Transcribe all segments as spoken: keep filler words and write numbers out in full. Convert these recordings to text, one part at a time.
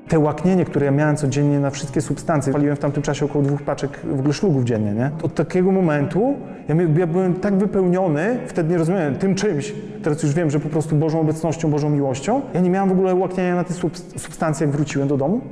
Te łaknienie, które ja miałem codziennie na wszystkie substancje, paliłem w tamtym czasie około dwóch paczek w ogóle szlugów dziennie, nie? Od takiego momentu ja, ja byłem tak wypełniony, wtedy nie rozumiałem tym czymś, teraz już wiem, że po prostu Bożą obecnością, Bożą miłością. Ja nie miałem w ogóle łaknienia na te substancje, jak wróciłem do domu.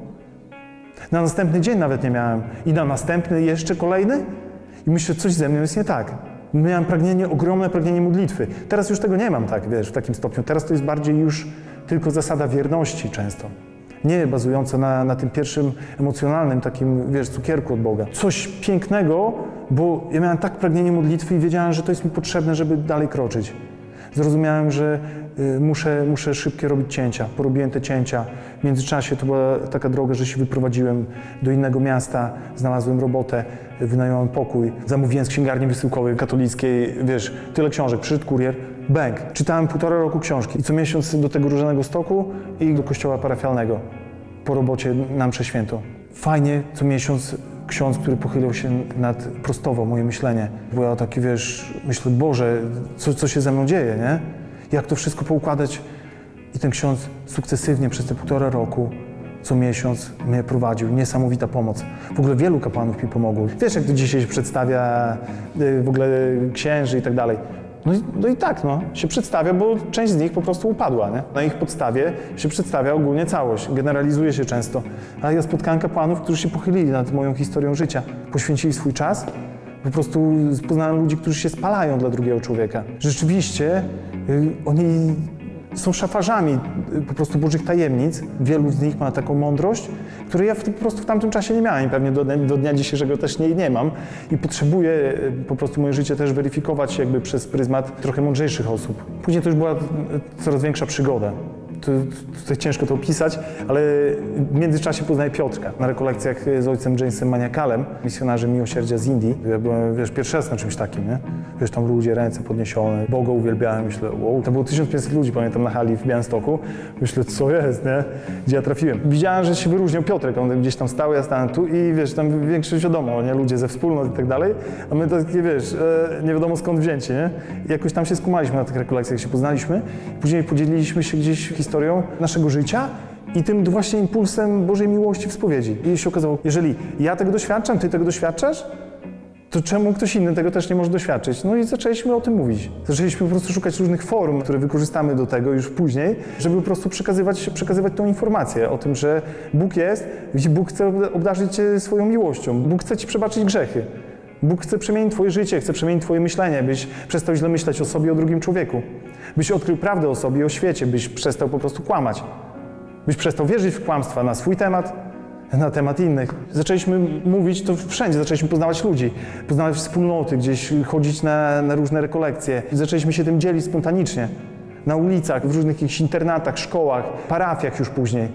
Na następny dzień nawet nie miałem. I na następny jeszcze kolejny. I myślę, coś ze mną jest nie tak. Miałem pragnienie, ogromne pragnienie modlitwy. Teraz już tego nie mam tak, wiesz, w takim stopniu. Teraz to jest bardziej już tylko zasada wierności często. Nie bazująca na, na tym pierwszym emocjonalnym takim, wiesz, cukierku od Boga. Coś pięknego, bo ja miałem tak pragnienie modlitwy i wiedziałem, że to jest mi potrzebne, żeby dalej kroczyć. Zrozumiałem, że y, muszę, muszę szybkie robić cięcia. Porobiłem te cięcia. W międzyczasie to była taka droga, że się wyprowadziłem do innego miasta, znalazłem robotę, wynająłem pokój, zamówiłem z księgarni wysyłkowej katolickiej, wiesz, tyle książek, przyszedł kurier, bęk. Czytałem półtora roku książki i co miesiąc do tego Różanego Stoku i do kościoła parafialnego po robocie na mszę świętą. Fajnie co miesiąc ksiądz, który pochylał się nad, prostował moje myślenie. Bo ja taki, wiesz, myślę, Boże, co, co się ze mną dzieje, nie? Jak to wszystko poukładać? I ten ksiądz sukcesywnie przez te półtora roku, co miesiąc mnie prowadził. Niesamowita pomoc. W ogóle wielu kapłanów mi pomogło. Wiesz, jak to dzisiaj się przedstawia w ogóle księży i tak dalej. No i, no i tak, no, się przedstawia, bo część z nich po prostu upadła, nie? Na ich podstawie się przedstawia ogólnie całość, generalizuje się często. A ja spotkałem kapłanów, którzy się pochylili nad moją historią życia, poświęcili swój czas, po prostu poznałem ludzi, którzy się spalają dla drugiego człowieka. Rzeczywiście yy, oni są szafarzami po prostu Bożych tajemnic. Wielu z nich ma taką mądrość, której ja w, po prostu w tamtym czasie nie miałem i pewnie do, do dnia dzisiejszego też nie, nie mam. I potrzebuję po prostu moje życie też weryfikować jakby przez pryzmat trochę mądrzejszych osób. Później to już była coraz większa przygoda. To, to ciężko to opisać, ale w międzyczasie poznaję Piotrka na rekolekcjach z ojcem Jamesem Maniakalem, misjonarzem miłosierdzia z Indii. Ja byłem, wiesz, pierwszy raz na czymś takim, nie? Wiesz, tam ludzie, ręce podniesione, Boga uwielbiałem, myślę, wow. To było tysiąc pięćset ludzi, pamiętam, na hali w Białymstoku. Myślę, co jest, nie? Gdzie ja trafiłem. Widziałem, że się wyróżniał Piotrek, on gdzieś tam stał, ja stałem tu i wiesz, tam większość wiadomo, nie? Ludzie ze wspólnot i tak dalej, a my takie, wiesz, nie wiadomo skąd wzięci, nie? I jakoś tam się skumaliśmy na tych rekolekcjach, się poznaliśmy. Później podzieliliśmy się gdzieś historią naszego życia i tym właśnie impulsem Bożej miłości w spowiedzi. I się okazało, jeżeli ja tego doświadczam, ty tego doświadczasz, to czemu ktoś inny tego też nie może doświadczyć? No i zaczęliśmy o tym mówić. Zaczęliśmy po prostu szukać różnych form, które wykorzystamy do tego już później, żeby po prostu przekazywać, przekazywać tą informację o tym, że Bóg jest i Bóg chce obdarzyć cię swoją miłością. Bóg chce ci przebaczyć grzechy. Bóg chce przemienić twoje życie, chce przemienić twoje myślenie, byś przestał źle myśleć o sobie i o drugim człowieku. Byś odkrył prawdę o sobie i o świecie, byś przestał po prostu kłamać. Byś przestał wierzyć w kłamstwa na swój temat, na temat innych. Zaczęliśmy mówić to wszędzie, zaczęliśmy poznawać ludzi, poznawać wspólnoty, gdzieś chodzić na, na różne rekolekcje. Zaczęliśmy się tym dzielić spontanicznie. Na ulicach, w różnych jakichś internatach, szkołach, parafiach już później.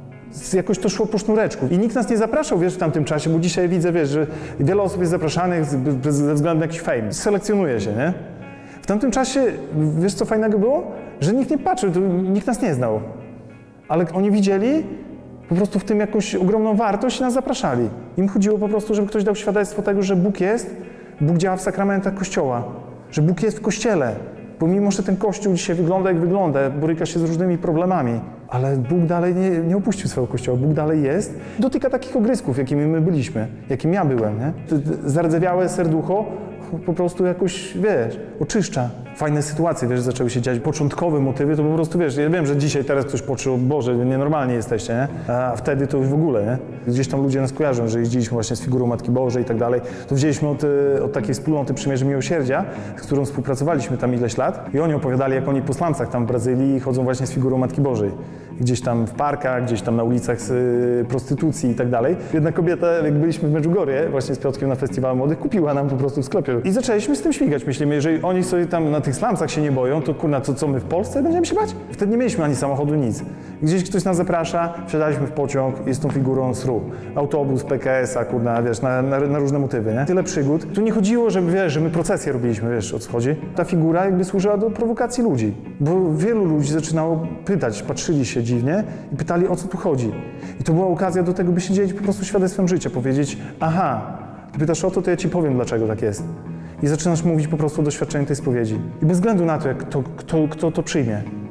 Jakoś to szło po sznureczku. I nikt nas nie zapraszał, wiesz, w tamtym czasie, bo dzisiaj widzę, wiesz, że wiele osób jest zapraszanych ze względu na jakiś fame. Selekcjonuje się, nie? W tamtym czasie, wiesz co fajnego było? Że nikt nie patrzył, nikt nas nie znał. Ale oni widzieli po prostu w tym jakąś ogromną wartość i nas zapraszali. Im chodziło po prostu, żeby ktoś dał świadectwo tego, że Bóg jest, Bóg działa w sakramentach Kościoła, że Bóg jest w Kościele. Bo mimo, że ten Kościół dzisiaj wygląda jak wygląda, boryka się z różnymi problemami, ale Bóg dalej nie, nie opuścił swojego Kościoła, Bóg dalej jest. Dotyka takich ogrysków, jakimi my byliśmy, jakim ja byłem, nie? Zardzewiałe serducho po prostu jakoś, wiesz, oczyszcza. Fajne sytuacje, wiesz, zaczęły się dziać. Początkowe motywy to po prostu, wiesz, ja wiem, że dzisiaj teraz ktoś poczuł, Boże, nienormalnie jesteście, nie? A wtedy to już w ogóle, nie? Gdzieś tam ludzie nas kojarzą, że jeździliśmy właśnie z figurą Matki Bożej i tak dalej. To wzięliśmy od, od takiej wspólnoty Przymierze Miłosierdzia, z którą współpracowaliśmy tam ileś lat i oni opowiadali, jak oni po slumsach tam w Brazylii chodzą właśnie z figurą Matki Bożej. Gdzieś tam w parkach, gdzieś tam na ulicach z y, prostytucji i tak dalej. Jedna kobieta, jak byliśmy w Medjugorje, właśnie z Piotrkiem na festiwalu młodych, kupiła nam po prostu w sklepie. I zaczęliśmy z tym śmigać. Myślimy, jeżeli oni sobie tam na tych slumsach się nie boją, to kurna, co, co my w Polsce będziemy się bać? Wtedy nie mieliśmy ani samochodu, nic. Gdzieś ktoś nas zaprasza, wsiadaliśmy w pociąg i z tą figurą sru. Autobus, P K S a, kurna, wiesz, na, na, na różne motywy, nie? Tyle przygód. Tu nie chodziło, żeby, wiesz, że my procesję robiliśmy, wiesz, o co chodzi. Ta figura jakby służyła do prowokacji ludzi. Bo wielu ludzi zaczynało pytać, patrzyli się dziwnie i pytali, o co tu chodzi. I to była okazja do tego, by się dzielić po prostu świadectwem życia, powiedzieć, aha, ty pytasz o to, to ja ci powiem, dlaczego tak jest. I zaczynasz mówić po prostu o doświadczeniu tej spowiedzi. I bez względu na to, jak to, kto, kto to przyjmie.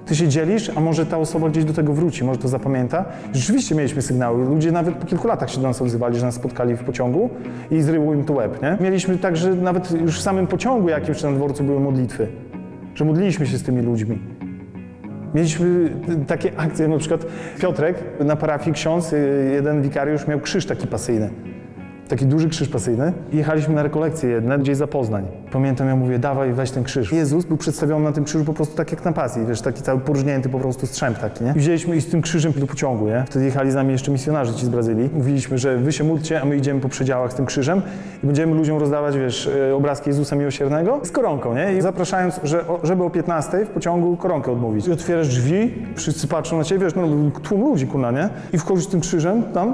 ty się dzielisz, a może ta osoba gdzieś do tego wróci, może to zapamięta. Rzeczywiście mieliśmy sygnały, ludzie nawet po kilku latach się do nas odzywali, że nas spotkali w pociągu i zryło im to łeb, nie? Mieliśmy tak, że nawet już w samym pociągu jakimś czy na dworcu były modlitwy, że modliliśmy się z tymi ludźmi. Mieliśmy takie akcje, na przykład Piotrek na parafii ksiądz, jeden wikariusz miał krzyż taki pasyjny. Taki duży krzyż pasyjny. I jechaliśmy na rekolekcje jedne, gdzieś za Poznań. Pamiętam, ja mówię, dawaj, weź ten krzyż. Jezus był przedstawiony na tym krzyżu po prostu tak jak na pasji, wiesz, taki cały poróżnięty po prostu strzęp taki, nie? I wzięliśmy i z tym krzyżem do pociągu, nie? Wtedy jechali z nami jeszcze misjonarze ci z Brazylii. Mówiliśmy, że wy się módlcie, a my idziemy po przedziałach z tym krzyżem i będziemy ludziom rozdawać, wiesz, obrazki Jezusa Miłosiernego z koronką, nie? I zapraszając, że, żeby o piętnastej w pociągu koronkę odmówić. I otwierasz drzwi, wszyscy patrzą na ciebie, wiesz, no tłum ludzi, kurna, nie? I wchodzisz z tym krzyżem tam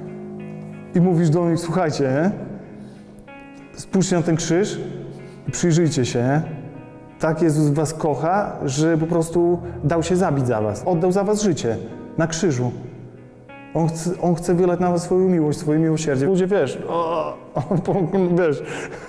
i mówisz do nich, słuchajcie, nie? Spójrzcie na ten krzyż i przyjrzyjcie się, nie? Tak Jezus was kocha, że po prostu dał się zabić za was. Oddał za was życie na krzyżu. On chce, on chce wylać na was swoją miłość, swoje miłosierdzie. Ludzie, wiesz, o, o, wiesz.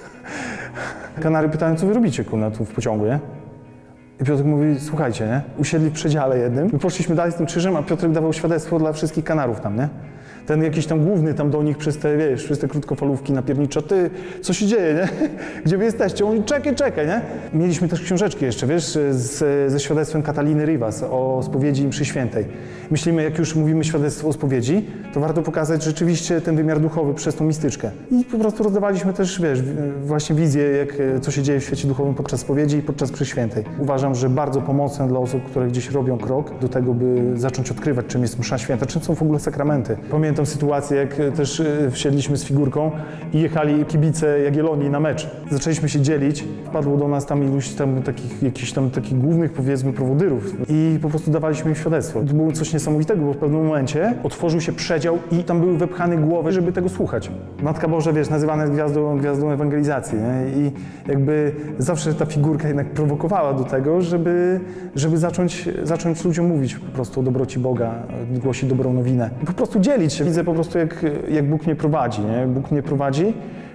Kanary pytają, co wy robicie, kurna, tu w pociągu, nie? I Piotr mówi, słuchajcie, nie? Usiedli w przedziale jednym. My poszliśmy dalej z tym krzyżem, a Piotrek dawał świadectwo dla wszystkich Kanarów tam, nie? Ten jakiś tam główny tam do nich przez te, wiesz, przez te krótkofalówki napierniczo, ty, co się dzieje, nie? Gdzie wy jesteście? Oni, czekaj, czekaj, nie? Mieliśmy też książeczki jeszcze, wiesz, z, ze świadectwem Kataliny Rivas o spowiedzi i mszy świętej. Myślimy, jak już mówimy świadectwo o spowiedzi, to warto pokazać rzeczywiście ten wymiar duchowy przez tą mistyczkę. I po prostu rozdawaliśmy też, wiesz, właśnie wizję, jak, co się dzieje w świecie duchowym podczas spowiedzi i podczas mszy świętej. Uważam, że bardzo pomocne dla osób, które gdzieś robią krok do tego, by zacząć odkrywać, czym jest msza święta, czym są w ogóle sakramenty. Pamiętam sytuację, jak też wsiedliśmy z figurką i jechali kibice Jagiellonii na mecz. Zaczęliśmy się dzielić, wpadło do nas tam iluś tam takich, jakichś tam takich głównych, powiedzmy, prowodyrów i po prostu dawaliśmy im świadectwo. To było coś niesamowitego, bo w pewnym momencie otworzył się przedział i tam były wepchane głowy, żeby tego słuchać. Matka Boża, wiesz, nazywana jest gwiazdą, gwiazdą ewangelizacji, nie? I jakby zawsze ta figurka jednak prowokowała do tego, żeby, żeby zacząć, zacząć ludziom mówić po prostu o dobroci Boga, głosić dobrą nowinę. I po prostu dzielić się. Widzę po prostu, jak, jak Bóg mnie prowadzi, nie? Bóg mnie prowadzi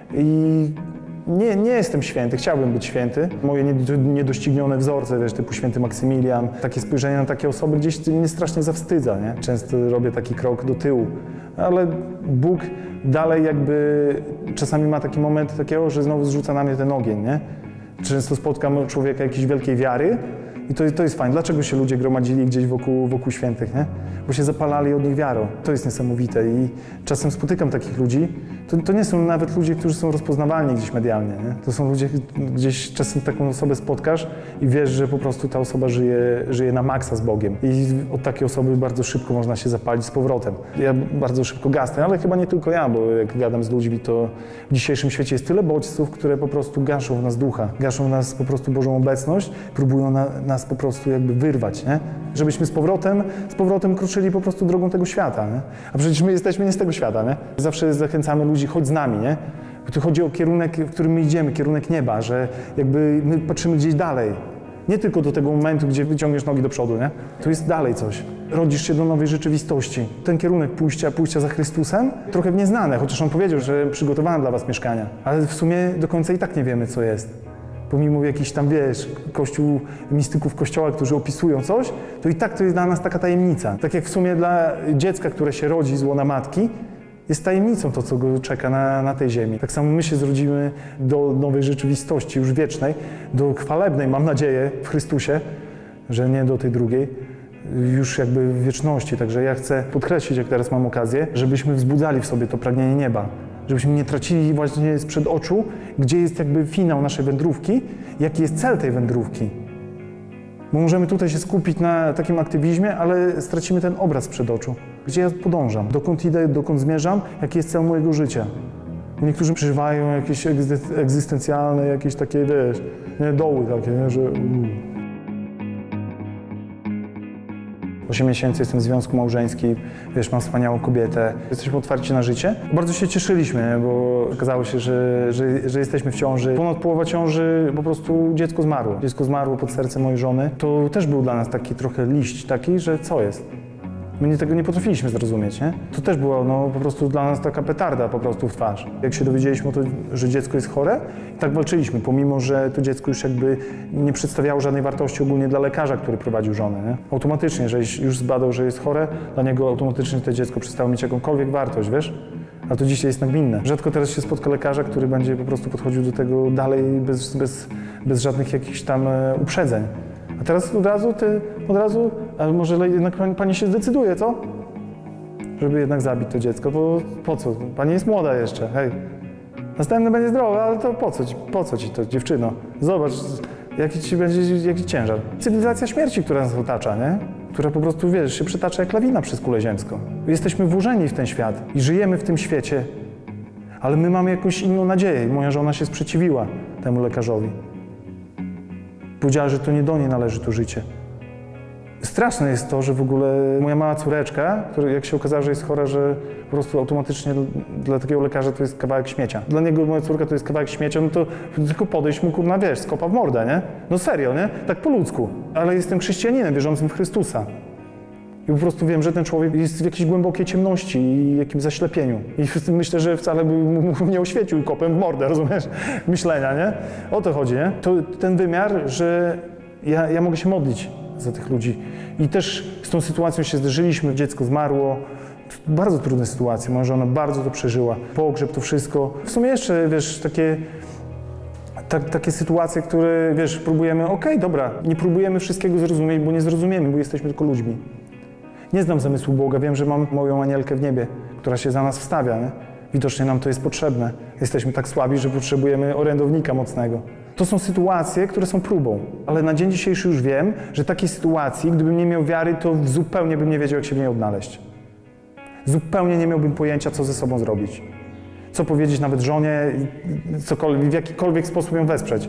i nie, nie jestem święty, chciałbym być święty. Moje niedoścignione wzorce, wiesz, typu święty Maksymilian, takie spojrzenie na takie osoby gdzieś mnie strasznie zawstydza, nie? Często robię taki krok do tyłu, ale Bóg dalej jakby czasami ma taki moment takiego, że znowu zrzuca na mnie ten ogień, nie? Często spotkam człowieka jakiejś wielkiej wiary i to, to jest fajne. Dlaczego się ludzie gromadzili gdzieś wokół, wokół świętych, nie? Bo się zapalali od nich wiarą. To jest niesamowite i czasem spotykam takich ludzi. To, to nie są nawet ludzie, którzy są rozpoznawalni gdzieś medialnie, nie? To są ludzie, gdzieś czasem taką osobę spotkasz i wiesz, że po prostu ta osoba żyje, żyje na maksa z Bogiem. I od takiej osoby bardzo szybko można się zapalić z powrotem. Ja bardzo szybko gasnę, ale chyba nie tylko ja, bo jak gadam z ludźmi, to w dzisiejszym świecie jest tyle bodźców, które po prostu gaszą w nas ducha, gaszą w nas po prostu Bożą obecność, próbują na, nas po prostu jakby wyrwać, nie? Żebyśmy z powrotem, z powrotem kroczyli po prostu drogą tego świata, nie? A przecież my jesteśmy nie z tego świata, nie? Zawsze zachęcamy ludzi, chodź z nami, nie? Bo tu chodzi o kierunek, w którym my idziemy, kierunek nieba, że jakby my patrzymy gdzieś dalej. Nie tylko do tego momentu, gdzie wyciągniesz nogi do przodu, nie? Tu jest dalej coś. Rodzisz się do nowej rzeczywistości. Ten kierunek pójścia, pójścia za Chrystusem, trochę w nieznane, chociaż On powiedział, że przygotowałem dla was mieszkania. Ale w sumie do końca i tak nie wiemy, co jest. Pomimo jakichś tam, wiesz, kościół, mistyków kościoła, którzy opisują coś, to i tak to jest dla nas taka tajemnica. Tak jak w sumie dla dziecka, które się rodzi z łona matki, jest tajemnicą to, co go czeka na, na tej ziemi. Tak samo my się zrodzimy do nowej rzeczywistości, już wiecznej, do chwalebnej, mam nadzieję, w Chrystusie, że nie do tej drugiej, już jakby w wieczności. Także ja chcę podkreślić, jak teraz mam okazję, żebyśmy wzbudzali w sobie to pragnienie nieba. Żebyśmy nie tracili właśnie sprzed oczu, gdzie jest jakby finał naszej wędrówki, jaki jest cel tej wędrówki. Bo możemy tutaj się skupić na takim aktywizmie, ale stracimy ten obraz przed oczu. Gdzie ja podążam, dokąd idę, dokąd zmierzam, jaki jest cel mojego życia. Niektórzy przeżywają jakieś egzystencjalne, jakieś takie, wiesz, nie, doły takie, nie, że... osiem miesięcy jestem w związku małżeńskim, wiesz, mam wspaniałą kobietę. Jesteśmy otwarci na życie. Bardzo się cieszyliśmy, bo okazało się, że, że, że jesteśmy w ciąży. Ponad połowa ciąży, po prostu dziecko zmarło. Dziecko zmarło pod sercem mojej żony. To też był dla nas taki trochę liść taki, że co jest? My nie, tego nie potrafiliśmy zrozumieć, nie? To też była no, po prostu dla nas taka petarda po prostu w twarz. Jak się dowiedzieliśmy o to, że dziecko jest chore, tak walczyliśmy, pomimo że to dziecko już jakby nie przedstawiało żadnej wartości ogólnie dla lekarza, który prowadził żonę, nie? Automatycznie, że już zbadał, że jest chore, dla niego automatycznie to dziecko przestało mieć jakąkolwiek wartość, wiesz? A to dzisiaj jest nagminne. Rzadko teraz się spotka lekarza, który będzie po prostu podchodził do tego dalej bez, bez, bez żadnych jakichś tam e, uprzedzeń. A teraz od razu ty, od razu, ale może jednak pani się zdecyduje, co? Żeby jednak zabić to dziecko, bo po co? Pani jest młoda jeszcze, hej. Następny będzie zdrowy, ale to po co ci, po co ci to, dziewczyno? Zobacz, jaki ci będzie, jaki ciężar. Cywilizacja śmierci, która nas otacza, nie? Która po prostu, wiesz, się przetacza jak lawina przez kulę ziemską. Jesteśmy włożeni w ten świat i żyjemy w tym świecie, ale my mamy jakąś inną nadzieję. Moja żona się sprzeciwiła temu lekarzowi. Powiedziała, że to nie do niej należy to życie. Straszne jest to, że w ogóle moja mała córeczka, która jak się okazało, że jest chora, że po prostu automatycznie dla takiego lekarza to jest kawałek śmiecia. Dla niego moja córka to jest kawałek śmiecia, no to tylko podejść mu, kurna, wiesz, skopa w mordę, nie? No serio, nie? Tak po ludzku. Ale jestem chrześcijaninem wierzącym w Chrystusa. I po prostu wiem, że ten człowiek jest w jakiejś głębokiej ciemności i jakimś zaślepieniu. I myślę, że wcale by mu nie oświecił kopem w mordę, rozumiesz? Myślenia, nie? O to chodzi, nie? To ten wymiar, że ja, ja mogę się modlić za tych ludzi. I też z tą sytuacją się zderzyliśmy, dziecko zmarło. Bardzo trudne sytuacje, moja żona bardzo to przeżyła. Pogrzeb, to wszystko. W sumie jeszcze, wiesz, takie, tak, takie sytuacje, które, wiesz, próbujemy, okej, okay, dobra, nie próbujemy wszystkiego zrozumieć, bo nie zrozumiemy, bo jesteśmy tylko ludźmi. Nie znam zamysłu Boga, wiem, że mam moją anielkę w niebie, która się za nas wstawia, nie? Widocznie nam to jest potrzebne. Jesteśmy tak słabi, że potrzebujemy orędownika mocnego. To są sytuacje, które są próbą, ale na dzień dzisiejszy już wiem, że takiej sytuacji, gdybym nie miał wiary, to zupełnie bym nie wiedział, jak się w niej odnaleźć. Zupełnie nie miałbym pojęcia, co ze sobą zrobić. Co powiedzieć nawet żonie, cokolwiek, w jakikolwiek sposób ją wesprzeć.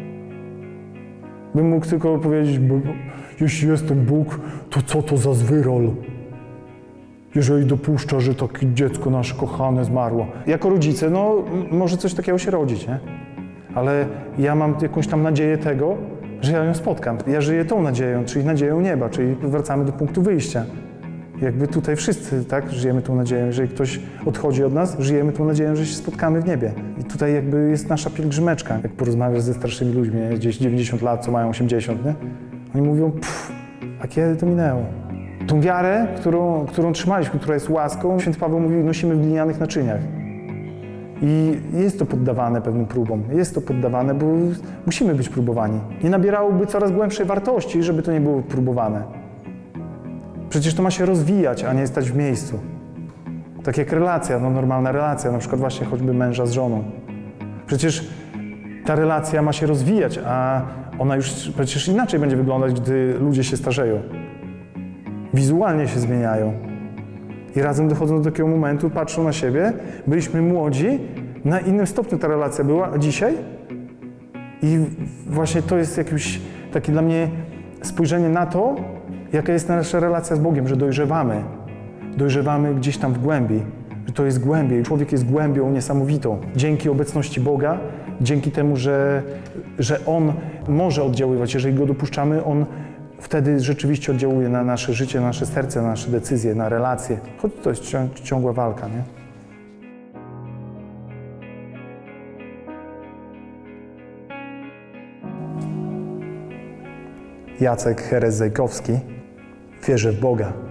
Bym mógł tylko powiedzieć, bo jeśli jest ten Bóg, to co to za zwyrol? Jeżeli dopuszcza, że takie dziecko nasze kochane zmarło. Jako rodzice, no może coś takiego się rodzić, nie? Ale ja mam jakąś tam nadzieję tego, że ja ją spotkam. Ja żyję tą nadzieją, czyli nadzieją nieba, czyli wracamy do punktu wyjścia. Jakby tutaj wszyscy, tak, żyjemy tą nadzieją. Jeżeli ktoś odchodzi od nas, żyjemy tą nadzieją, że się spotkamy w niebie. I tutaj jakby jest nasza pielgrzymeczka. Jak porozmawiasz ze starszymi ludźmi, nie? Gdzieś dziewięćdziesiąt lat, co mają osiemdziesiąt, nie? Oni mówią, pff, a kiedy to minęło? Tą wiarę, którą, którą trzymaliśmy, która jest łaską, święty Paweł mówił, nosimy w glinianych naczyniach. I jest to poddawane pewnym próbom. Jest to poddawane, bo musimy być próbowani. Nie nabierałoby coraz głębszej wartości, żeby to nie było próbowane. Przecież to ma się rozwijać, a nie stać w miejscu. Tak jak relacja, no normalna relacja, na przykład właśnie choćby męża z żoną. Przecież ta relacja ma się rozwijać, a ona już przecież inaczej będzie wyglądać, gdy ludzie się starzeją. Wizualnie się zmieniają. I razem dochodzą do takiego momentu, patrzą na siebie, byliśmy młodzi, na innym stopniu ta relacja była, a dzisiaj? I właśnie to jest jakieś takie dla mnie spojrzenie na to, jaka jest nasza relacja z Bogiem, że dojrzewamy. Dojrzewamy gdzieś tam w głębi, że to jest głębiej. Człowiek jest głębią niesamowitą. Dzięki obecności Boga, dzięki temu, że, że On może oddziaływać, jeżeli Go dopuszczamy, On wtedy rzeczywiście oddziałuje na nasze życie, na nasze serce, na nasze decyzje, na relacje. Choć to jest ciągła walka, nie? Jacek Herez-Zajkowski. Wierzę w Boga.